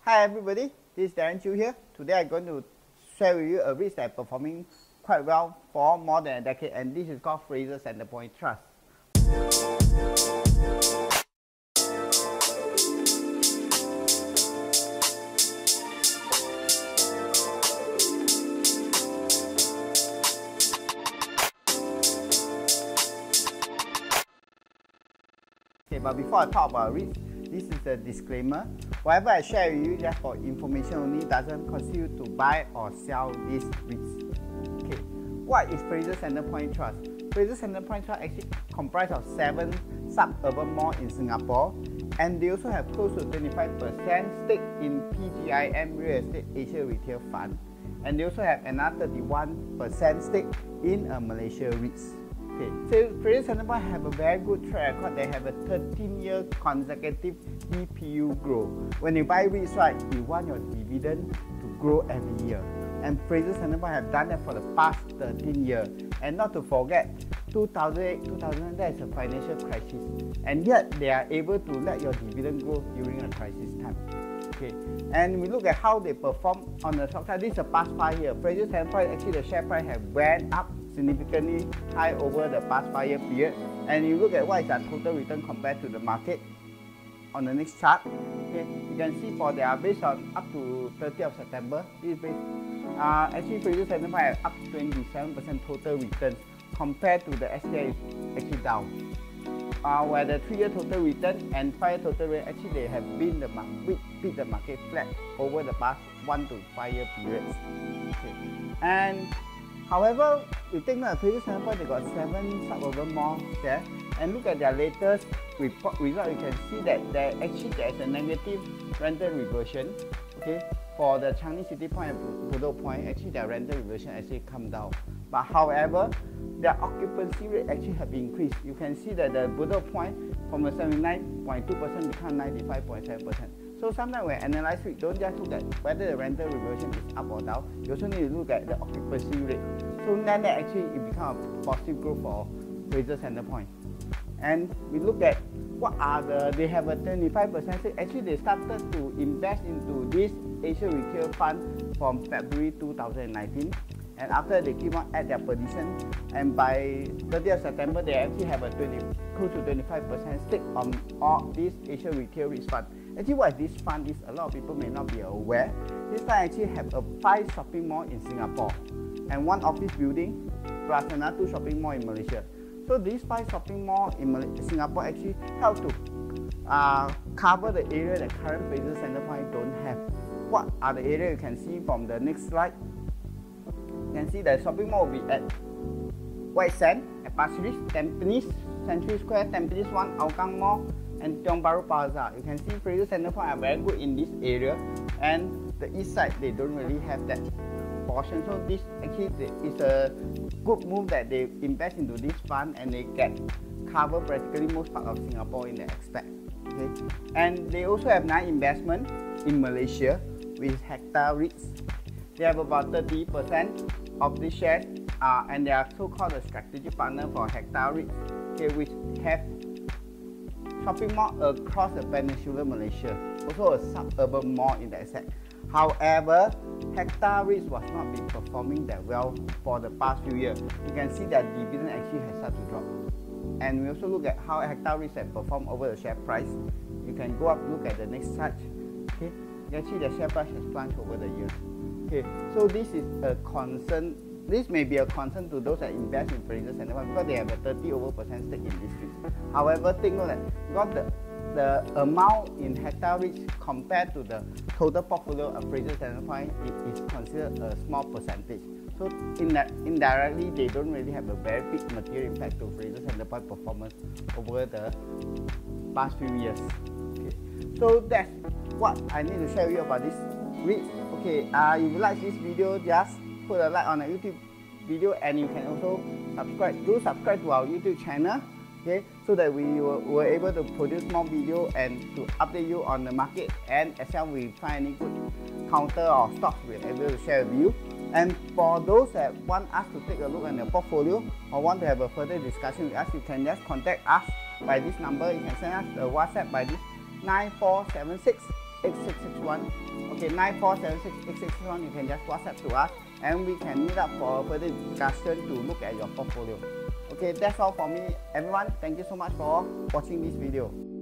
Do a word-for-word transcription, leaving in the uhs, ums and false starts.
Hi everybody, this is Darren Chiu here. Today I'm going to share with you a REIT that is performing quite well for more than a decade, and this is called Fraser Centrepoint Trust. Okay, but before I talk about REITs, this is a disclaimer. Whatever I share with you just for information only doesn't constitute to buy or sell these REITs. Okay, what is Fraser Centrepoint Trust? Fraser Centrepoint Trust actually comprises of seven suburban malls in Singapore, and they also have close to twenty-five percent stake in P G I M Real Estate Asia Retail Fund, and they also have another thirty-one percent stake in a Malaysia REITs. Okay, so Fraser Centrepoint have a very good track record. They have a thirteen year consecutive D P U growth. When you buy REITs, right, you want your dividend to grow every year. And Fraser Centrepoint have done that for the past thirteen years. And not to forget, two thousand eight, two thousand nine, that is a financial crisis. And yet, they are able to let your dividend grow during a crisis time. Okay, and we look at how they perform on the stock side. This is the past five years. Fraser Centrepoint, actually the share price have went up significantly high over the past five year period, and you look at what is our total return compared to the market on the next chart. Okay, you can see for they are based on up to thirtieth of September. This is based, uh, actually Fraser Centrepoint have up to twenty-seven percent total returns compared to the S T I is actually down. Uh, where the three year total return and five year total return, actually they have been the beat, beat the market flat over the past one to five year periods. Okay, and however, you take note of Fraser Centrepoint, they got seven suburban malls there, and look at their latest report result. You can see that there actually there is a negative rental reversion. Okay, for the Changi City Point and Bedok Point, actually their rental reversion actually come down. But however, their occupancy rate actually have increased. You can see that the Bedok Point from a seventy-nine point two percent become ninety-five point seven percent. So sometimes when analyze it, don't just look at whether the rental reversion is up or down. You also need to look at the occupancy rate. So then actually it becomes a positive growth for Fraser Centrepoint. And we look at what are the, they have a twenty-five percent stake. Actually they started to invest into this Asia Retail Fund from February two thousand nineteen. And after they keep on at their position, and by thirtieth of September they actually have a twenty, close to twenty-five percent stake on all this Asia Retail REITs Fund. Actually, what this fund is, a lot of people may not be aware. This fund actually have a five shopping mall in Singapore and one office building plus another two shopping mall in Malaysia. So these five shopping mall in Malaysia, Singapore actually help to uh, cover the area that current Fraser Centrepoint don't have. What are the areas you can see from the next slide? You can see the shopping mall will be at White Sand, at Pasir Ris, Tampines, Century Square, Tampines One, Hougang Mall, and Tiong Bahru Plaza. You can see Fraser Centrepoint are very good in this area, and the east side they don't really have that portion. So this actually is a good move that they invest into this fund, and they get cover practically most part of Singapore in that aspect. Okay, and they also have nine investment in Malaysia with Hectare REITs. They have about thirty percent of the shares, uh, and they are so-called a strategic partner for Hectare REITs, okay, which have shopping mall across the peninsula Malaysia, also a suburban mall in that set. However, Hectare REITs was not been performing that well for the past few years. You can see that dividend actually has started to drop. And we also look at how Hectare REITs have performed over the share price. You can go up, look at the next slide. Okay, you can see the share price has plunged over the years. Okay, so this is a concern. This may be a concern to those that invest in Fraser Centrepoint because they have a thirty over percent stake in this REIT. However, take note that because the, the amount in Hectare REITs compared to the total portfolio of Fraser Centrepoint, it is considered a small percentage. So in that, indirectly, they don't really have a very big material impact to Fraser Centrepoint performance over the past few years. Okay, so that's what I need to share with you about this REIT. Okay, uh, if you like this video, just put a like on the YouTube video, and you can also subscribe. Do subscribe to our YouTube channel, okay, so that we were, were able to produce more video and to update you on the market, and as well we find any good counter or stocks we're able to share with you. And for those that want us to take a look at your portfolio or want to have a further discussion with us, you can just contact us by this number. You can send us a WhatsApp by this nine four seven six eight six six one. Okay, nine four seven six eight six six one. You can just WhatsApp to us and we can meet up for a further discussion to look at your portfolio. Okay, that's all for me, everyone. Thank you so much for watching this video.